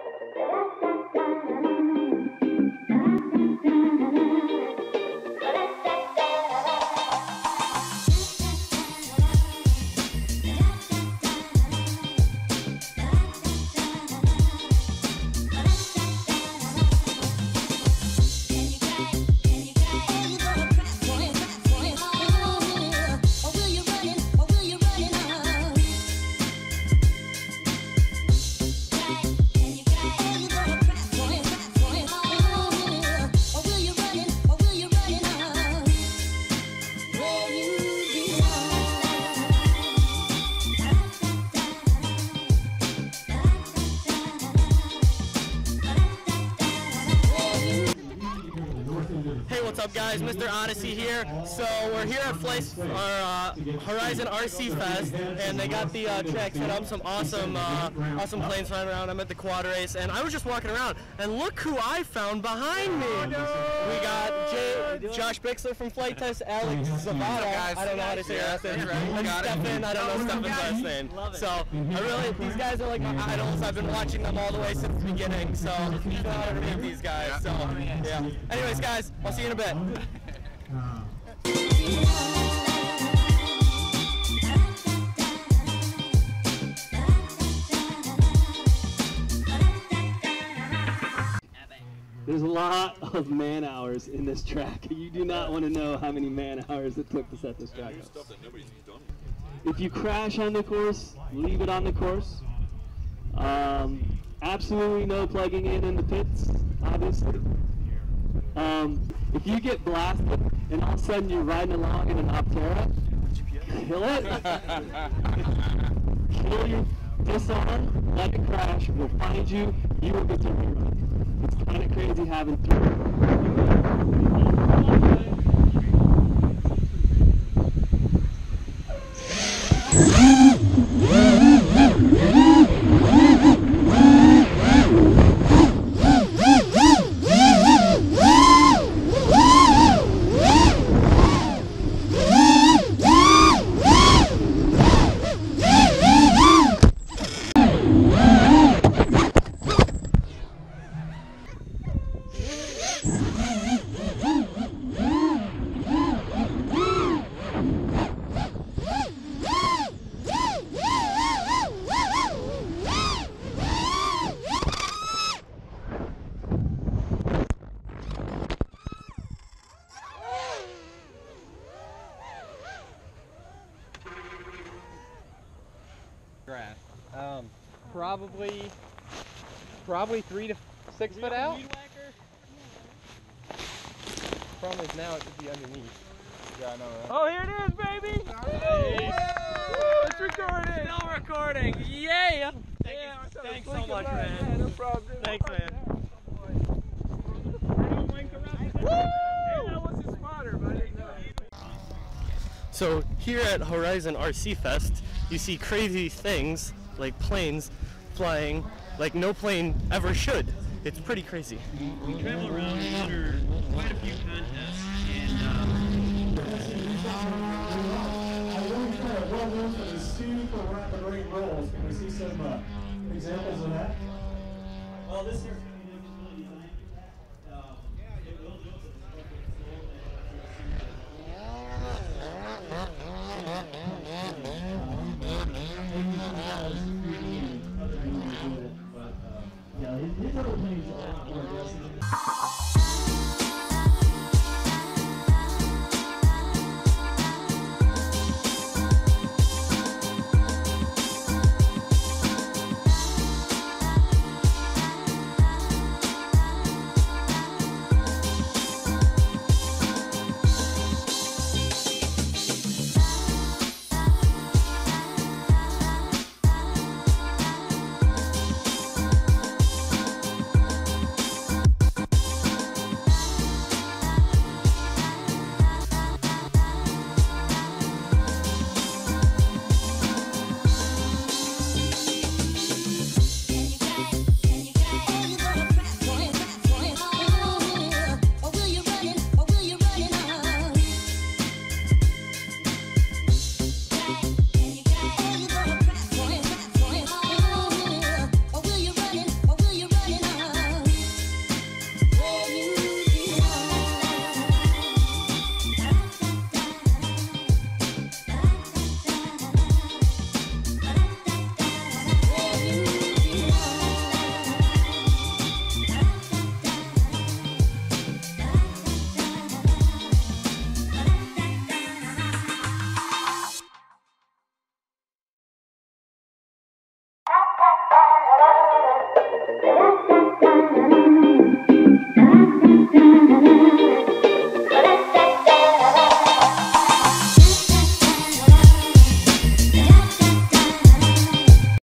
Hey, what's up guys? Mr. Odyssey here. So we're here at Horizon RC Fest, and they got the track set up, some awesome planes flying around. I'm at the quad race, and I was just walking around, and look who I found behind me. We got Josh Bixler from Flight Test, Alex Zavada, I don't know how to say that name, and Stefan, I don't know Stefan's last name. So these guys are like my idols. I've been watching them all the way since the beginning, so it's an honor to meet these guys. So yeah. Anyways guys, I'll see you in a bit. There's a lot of man hours in this track. You do not want to know how many man hours it took to set this track up. If you crash on the course, leave it on the course. Absolutely no plugging in the pits, obviously. If you get blasted and all of a sudden you're riding along in an Optera, kill it. Kill your disarm, let it crash, we'll find you, you will get to rerun. It's kind of crazy having grass. Probably 3 to 6 foot out. Problem is now it should be underneath. Yeah, I know, right? Oh, here it is, baby! Nice. It's recording! Still recording! Yay! Thanks so much, man. No problem. Thanks, man. So here at Horizon RC Fest, you see crazy things like planes flying like no plane ever should. It's pretty crazy. We travel around and enter quite a few contests, and I really kind of well known for the super rapid rate rolls. Can we see some examples of that? well, this here is really designed for that. It will do it, but it's Yeah, his other planes are a lot more aggressive.